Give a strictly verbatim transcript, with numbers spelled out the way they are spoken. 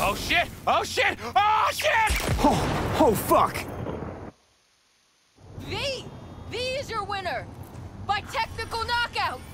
Oh, shit! Oh, shit! Oh, shit! Oh, oh, fuck! V! V is your winner! By technical knockout!